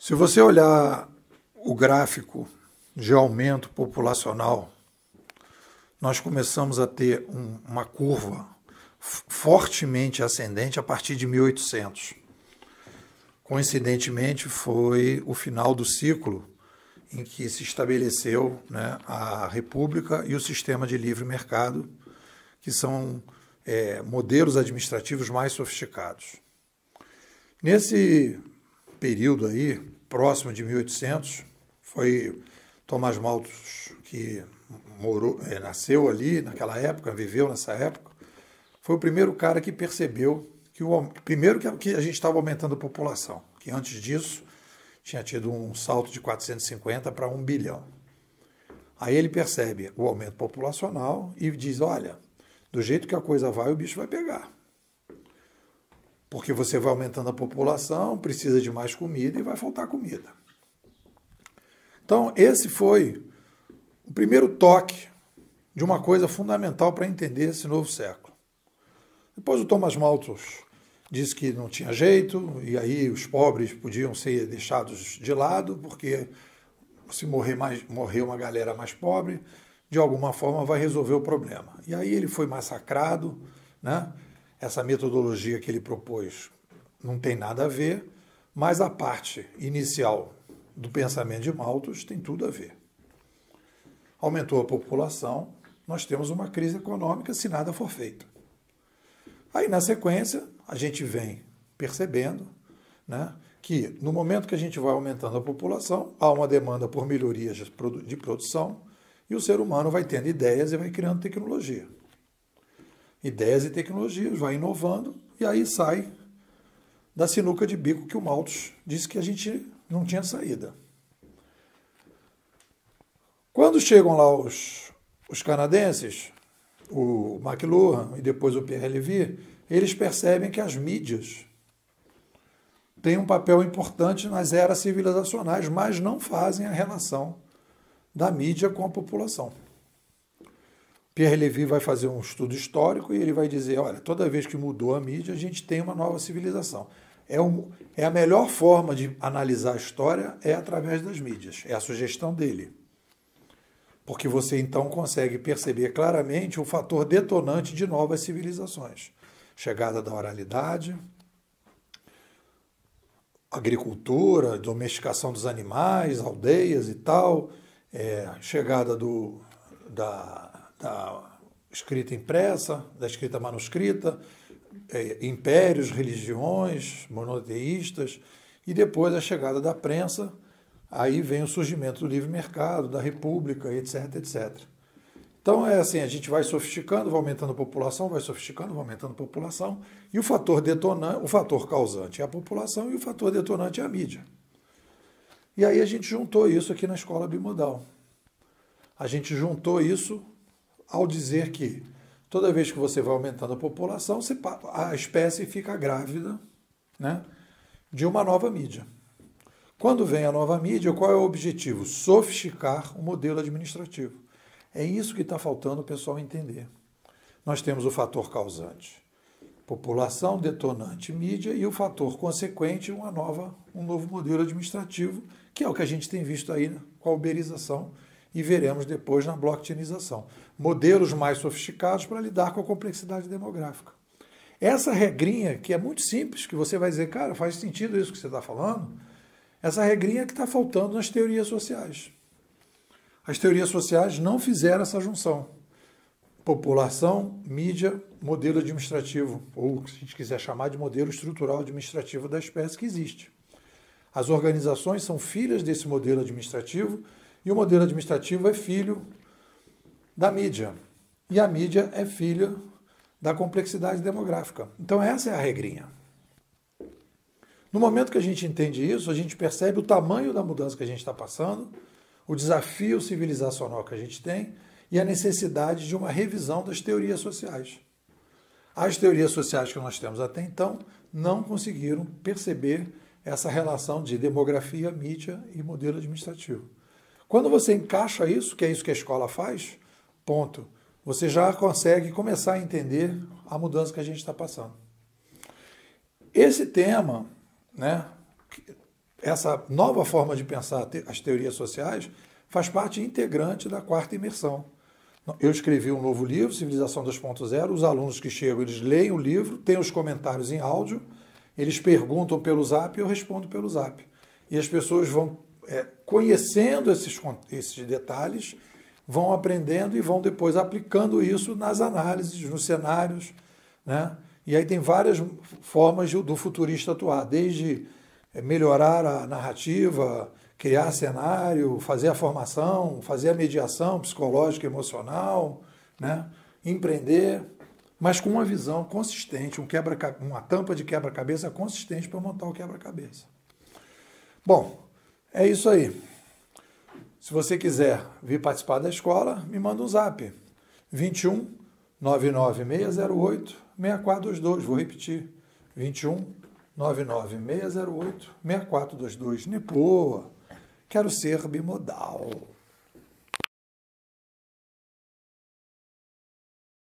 Se você olhar o gráfico de aumento populacional, nós começamos a ter uma curva fortemente ascendente a partir de 1800. Coincidentemente, foi o final do ciclo em que se estabeleceu, né, a República e o sistema de livre mercado, que são modelos administrativos mais sofisticados. Nesse período aí, próximo de 1800, foi Thomas Malthus que nasceu ali naquela época, viveu nessa época, foi o primeiro cara que percebeu que a gente estava aumentando a população, que antes disso tinha tido um salto de 450 para 1 bilhão. Aí ele percebe o aumento populacional e diz, olha, do jeito que a coisa vai, o bicho vai pegar. Porque você vai aumentando a população, precisa de mais comida e vai faltar comida. Então, esse foi o primeiro toque de uma coisa fundamental para entender esse novo século. Depois o Thomas Malthus disse que não tinha jeito, e aí os pobres podiam ser deixados de lado, porque se morrer uma galera mais pobre, de alguma forma vai resolver o problema. E aí ele foi massacrado, né? Essa metodologia que ele propôs não tem nada a ver, mas a parte inicial do pensamento de Malthus tem tudo a ver. Aumentou a população, nós temos uma crise econômica se nada for feito. Aí, na sequência, a gente vem percebendo, né, que no momento que a gente vai aumentando a população, há uma demanda por melhorias de produção e o ser humano vai tendo ideias e vai criando tecnologia. Ideias e tecnologias, vai inovando e aí sai da sinuca de bico que o Malthus disse que a gente não tinha saída. Quando chegam lá os canadenses, o McLuhan e depois o Pierre Levy, eles percebem que as mídias têm um papel importante nas eras civilizacionais, mas não fazem a relação da mídia com a população. Pierre Levy vai fazer um estudo histórico e ele vai dizer, olha, toda vez que mudou a mídia, a gente tem uma nova civilização. É a melhor forma de analisar a história é através das mídias, é a sugestão dele. Porque você então consegue perceber claramente o fator detonante de novas civilizações. Chegada da oralidade, agricultura, domesticação dos animais, aldeias e tal, chegada da escrita impressa, da escrita manuscrita, impérios, religiões monoteístas, e depois a chegada da prensa, aí vem o surgimento do livre mercado, da república, etc, etc. Então é assim, a gente vai sofisticando, vai aumentando a população, vai sofisticando, vai aumentando a população, e o fator detonante, o fator causante é a população e o fator detonante é a mídia. E aí a gente juntou isso aqui na escola bimodal. A gente juntou isso ao dizer que toda vez que você vai aumentando a população, a espécie fica grávida, né, de uma nova mídia. Quando vem a nova mídia, qual é o objetivo? Sofisticar o modelo administrativo. É isso que está faltando o pessoal entender. Nós temos o fator causante, população, detonante, mídia, e o fator consequente, um novo modelo administrativo, que é o que a gente tem visto aí com a uberização e veremos depois na blockchainização. Modelos mais sofisticados para lidar com a complexidade demográfica. Essa regrinha, que é muito simples, que você vai dizer, cara, faz sentido isso que você está falando, essa regrinha que está faltando nas teorias sociais. As teorias sociais não fizeram essa junção. População, mídia, modelo administrativo, ou se a gente quiser chamar de modelo estrutural administrativo da espécie que existe. As organizações são filhas desse modelo administrativo e o modelo administrativo é filho da mídia. E a mídia é filha da complexidade demográfica. Então essa é a regrinha. No momento que a gente entende isso, a gente percebe o tamanho da mudança que a gente está passando, o desafio civilizacional que a gente tem e a necessidade de uma revisão das teorias sociais. As teorias sociais que nós temos até então não conseguiram perceber essa relação de demografia, mídia e modelo administrativo. Quando você encaixa isso, que é isso que a escola faz, ponto, você já consegue começar a entender a mudança que a gente está passando. Esse tema, né, essa nova forma de pensar as teorias sociais faz parte integrante da quarta imersão. Eu escrevi um novo livro, Civilização 2.0, os alunos que chegam, eles leem o livro, têm os comentários em áudio, eles perguntam pelo Zap e eu respondo pelo Zap. E as pessoas vão conhecendo esses detalhes, vão aprendendo e vão depois aplicando isso nas análises, nos cenários, né? E aí tem várias formas do futurista atuar, desde melhorar a narrativa, criar cenário, fazer a formação, fazer a mediação psicológica e emocional, né? Empreender, mas com uma visão consistente, uma tampa de quebra-cabeça consistente para montar o quebra-cabeça. Bom, é isso aí. Se você quiser vir participar da escola, me manda um zap. 21 99608 6422. Vou repetir. 21 99608 6422. Nepoa, quero ser bimodal.